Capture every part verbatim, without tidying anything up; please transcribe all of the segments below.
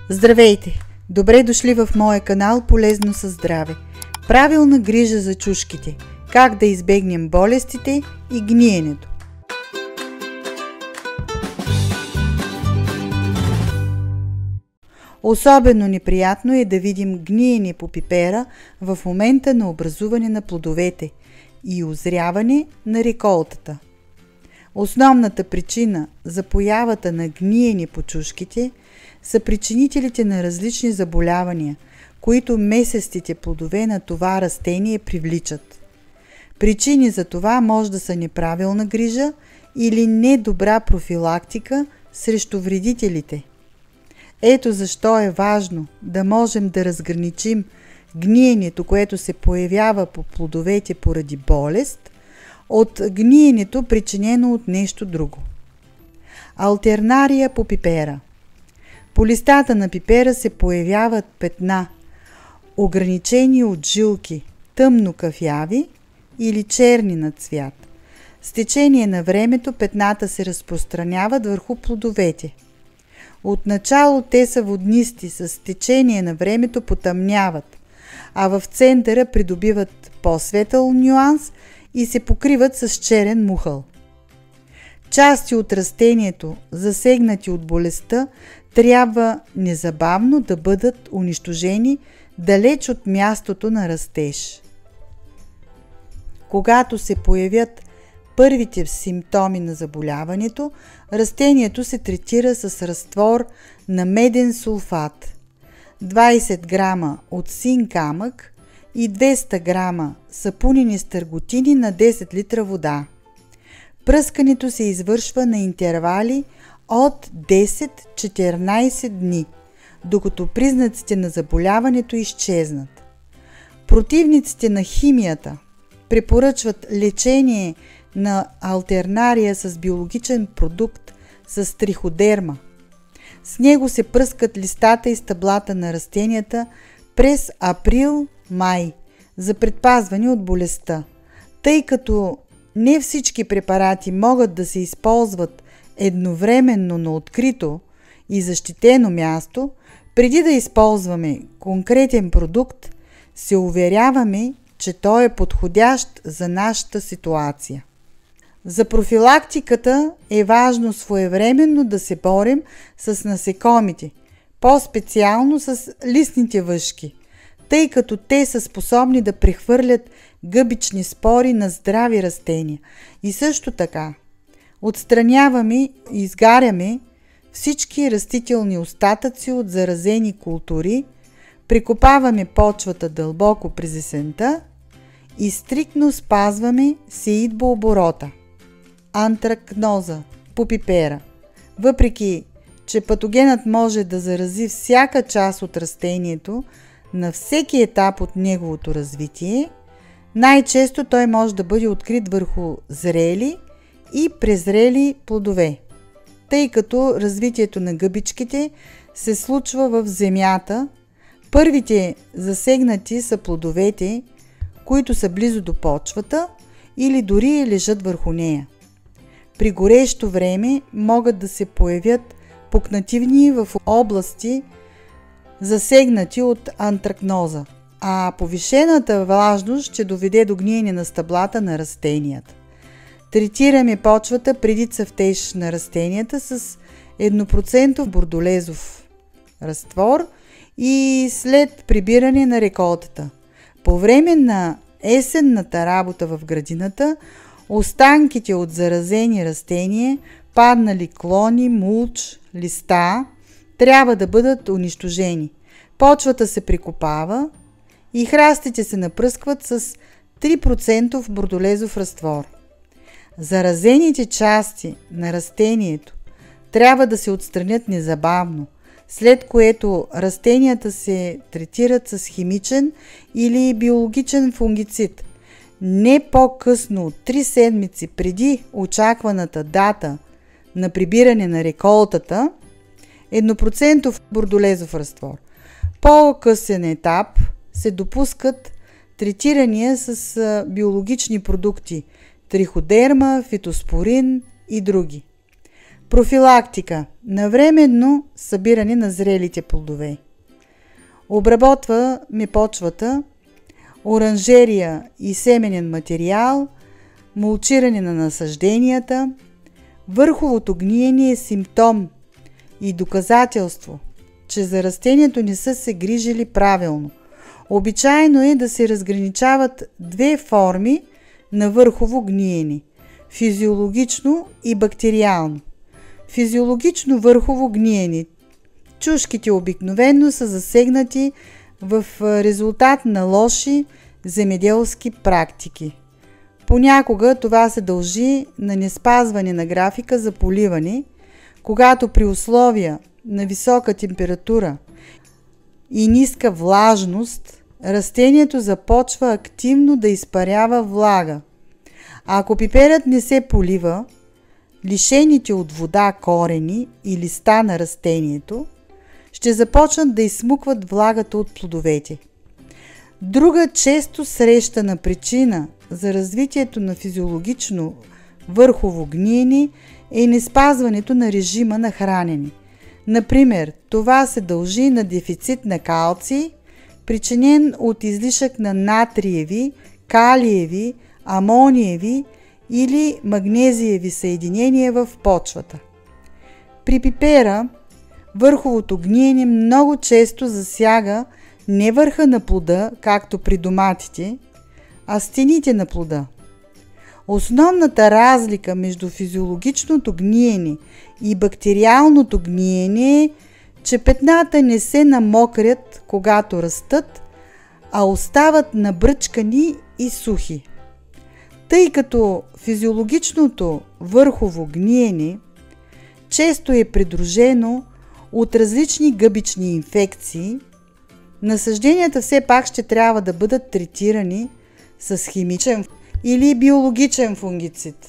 Здравейте! Добре дошли в моя канал Полезно със здраве. Правилна грижа за чушките. Как да избегнем болестите и гниенето. Особено неприятно е да видим гниене по пипера в момента на образуване на плодовете и озряване на реколтата. Основната причина за появата на гниене по чушките са причинителите на различни заболявания, които месестите плодове на това растение привличат. Причини за това може да са неправилна грижа или недобра профилактика срещу вредителите. Ето защо е важно да можем да разграничим гниенето, което се появява по плодовете поради болест, от гниенето, причинено от нещо друго. Алтернария по пипера. По листата на пипера се появяват петна, ограничени от жилки, тъмно кафяви или черни на цвят. С течение на времето петната се разпространяват върху плодовете. Отначало те са воднисти, с течение на времето потъмняват, а в центъра придобиват по-светъл нюанс и се покриват с черен мухъл. Части от растението, засегнати от болестта, трябва незабавно да бъдат унищожени далеч от мястото на растеж. Когато се появят първите симптоми на заболяването, растението се третира с разтвор на меден сулфат, двайсет грама от син камък и двеста грама сапунени стърготини на десет литра вода. Пръскането се извършва на интервали от десет до четиринайсет дни, докато признаците на заболяването изчезнат. Противниците на химията препоръчват лечение на алтернария с биологичен продукт с триходерма. С него се пръскат листата и стъблата на растенията през април-май за предпазване от болестта. Тъй като не всички препарати могат да се използват едновременно на открито и защитено място, преди да използваме конкретен продукт, се уверяваме, че той е подходящ за нашата ситуация. За профилактиката е важно своевременно да се борим с насекомите, по-специално с листните въшки, тъй като те са способни да прехвърлят гъбични спори на здрави растения. И също така отстраняваме и изгаряме всички растителни остатъци от заразени култури, прекопаваме почвата дълбоко през есента и стриктно спазваме сеитбооборота. Антракноза по пипера. Въпреки че патогенът може да зарази всяка част от растението на всеки етап от неговото развитие, най-често той може да бъде открит върху зрели и презрели плодове, тъй като развитието на гъбичките се случва в земята. Първите засегнати са плодовете, които са близо до почвата или дори лежат върху нея. При горещо време могат да се появят пукнативни в области, засегнати от антракноза, а повишената влажност ще доведе до гниене на стъблата на растенията. Третираме почвата преди цъфтеж на растенията с едно процентов бордолезов разтвор и след прибиране на реколтата. По време на есенната работа в градината, останките от заразени растения, паднали клони, мулч, листа, трябва да бъдат унищожени. Почвата се прикопава и храстите се напръскват с три процента бордолезов разтвор. Заразените части на растението трябва да се отстранят незабавно, след което растенията се третират с химичен или биологичен фунгицид. Не по-късно от три седмици преди очакваната дата на прибиране на реколтата, едно процента бордолезов разтвор. По-късен етап се допускат третирания с биологични продукти, триходерма, фитоспорин и други. Профилактика. Навременно събиране на зрелите плодове. Обработваме почвата, оранжерия и семенен материал, мулчиране на насажденията. Върховото гниене е симптом и доказателство, че за растението не са се грижили правилно. Обичайно е да се разграничават две форми на върхово гниене – физиологично и бактериално. Физиологично върхово гниене. Чушките обикновено са засегнати в резултат на лоши земеделски практики. Понякога това се дължи на неспазване на графика за поливане, когато при условия на висока температура и ниска влажност растението започва активно да изпарява влага. А ако пиперът не се полива, лишените от вода корени и листа на растението ще започнат да изсмукват влагата от плодовете. Друга често срещана причина за развитието на физиологично върхово гниене е неспазването на режима на хранене. Например, това се дължи на дефицит на калций, причинен от излишък на натриеви, калиеви, амониеви или магнезиеви съединения в почвата. При пипера върховото гниене много често засяга не върха на плода, както при доматите, а стените на плода. Основната разлика между физиологичното гниене и бактериалното гниене е, че петната не се намокрят, когато растат, а остават набръчкани и сухи. Тъй като физиологичното върхово гниене често е придружено от различни гъбични инфекции, насажденията все пак ще трябва да бъдат третирани с химичен или биологичен фунгицид,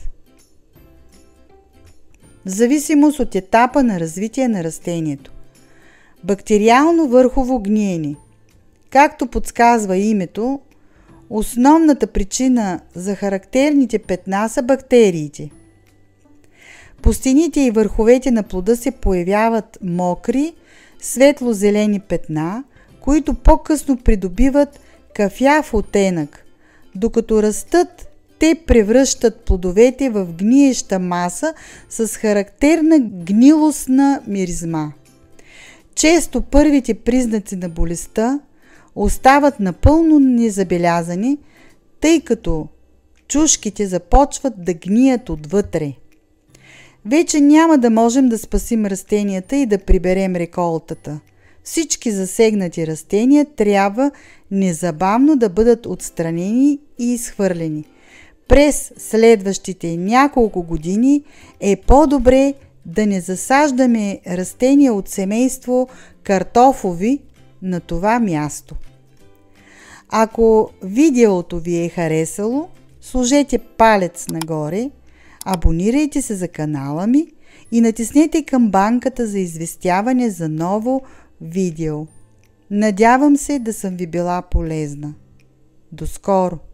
в зависимост от етапа на развитие на растението. Бактериално върхово гниене. Както подсказва името, основната причина за характерните петна са бактериите. По стените и върховете на плода се появяват мокри, светло-зелени петна, които по-късно придобиват кафяв оттенък. Докато растат, те превръщат плодовете в гниеща маса с характерна гнилостна миризма. Често първите признаци на болестта остават напълно незабелязани, тъй като чушките започват да гният отвътре. Вече няма да можем да спасим растенията и да приберем реколтата. Всички засегнати растения трябва незабавно да бъдат отстранени и изхвърлени. През следващите няколко години е по-добре да не засаждаме растения от семейство картофови на това място. Ако видеото ви е харесало, сложете палец нагоре, абонирайте се за канала ми и натиснете камбанката за известяване за ново видео. Надявам се да съм ви била полезна. До скоро!